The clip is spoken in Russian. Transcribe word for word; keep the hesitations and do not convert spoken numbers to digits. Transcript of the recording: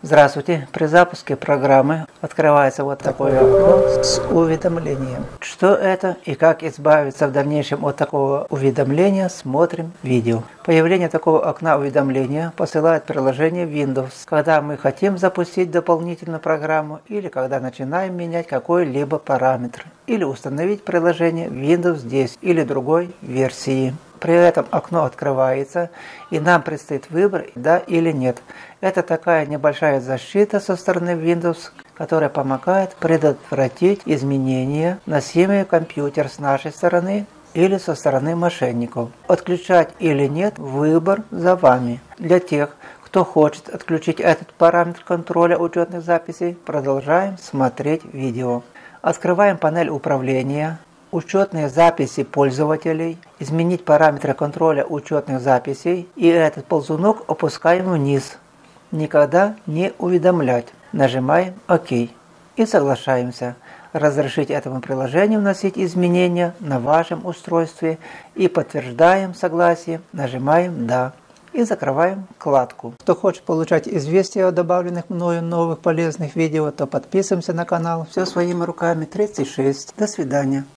Здравствуйте! При запуске программы открывается вот такое окно с уведомлением. Что это и как избавиться в дальнейшем от такого уведомления, смотрим видео. Появление такого окна уведомления посылает приложение Windows, когда мы хотим запустить дополнительную программу или когда начинаем менять какой-либо параметр, или установить приложение Windows десять или другой версии. При этом окно открывается, и нам предстоит выбор «да» или «нет». Это такая небольшая защита со стороны Windows, которая помогает предотвратить изменения в носимый компьютер с нашей стороны или со стороны мошенников. Отключать или нет – выбор за вами. Для тех, кто хочет отключить этот параметр контроля учетных записей, продолжаем смотреть видео. Открываем панель управления. Учетные записи пользователей, изменить параметры контроля учетных записей, и этот ползунок опускаем вниз. Никогда не уведомлять. Нажимаем ОК и соглашаемся разрешить этому приложению вносить изменения на вашем устройстве и подтверждаем согласие. Нажимаем «Да» и закрываем вкладку. Кто хочет получать известия о добавленных мною новых полезных видео, то подписываемся на канал. Все своими руками тридцать шесть. До свидания.